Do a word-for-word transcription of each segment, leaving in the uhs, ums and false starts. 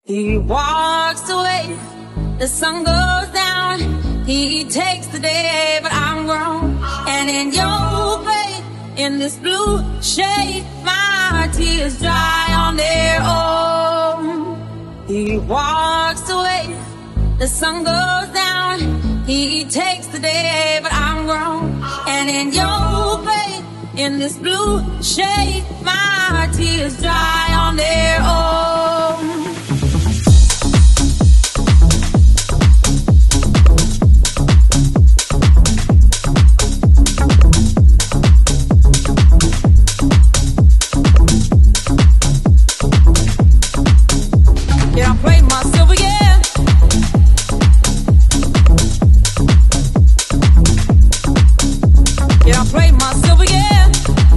He walks away, the sun goes down. He takes the day, but I'm grown. And in your way, in this blue shade, my tears dry on their own. He walks away, the sun goes down. He takes the day, but I'm grown. And in your way, in this blue shade, my tears dry on their own. Yeah, I play myself again. Yeah, I play myself again.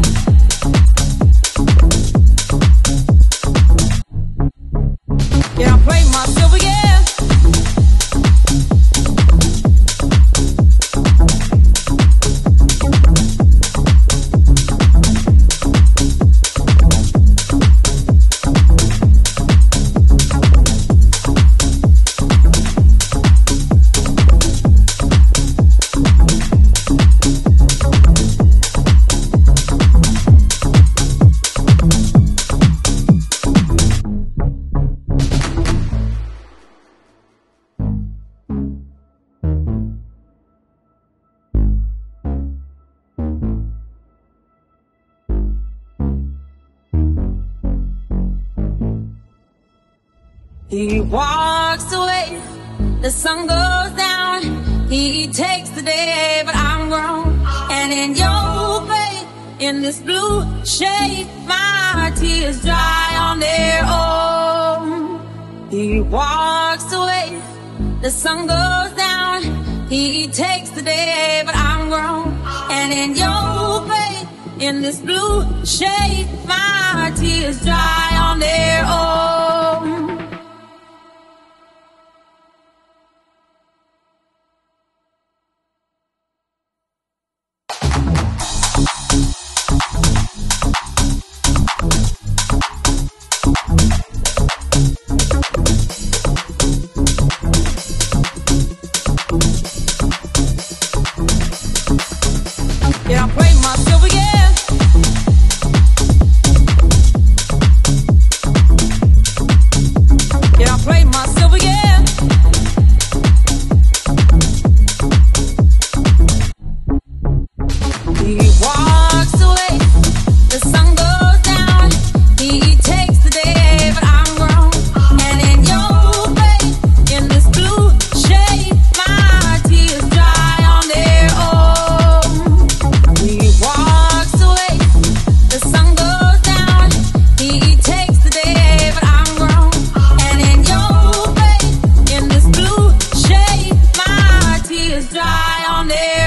Yeah, I play myself again. He walks away, the sun goes down. He takes the day, but I'm grown. And in your way, in this blue shade, my tears dry on their own. He walks away, the sun goes down. He takes the day, but I'm grown. And in your way, in this blue shade, my tears dry on their own. Yeah, I play myself again. Yeah, I play myself again. He walks away, the sun goes down. He takes the day, but I'm grown. And in your way, in this blue shade, my tears dry on their own. He walks away, the sun goes down. He takes the day, but I'm grown. And in your way, in this blue shade, my tears dry on their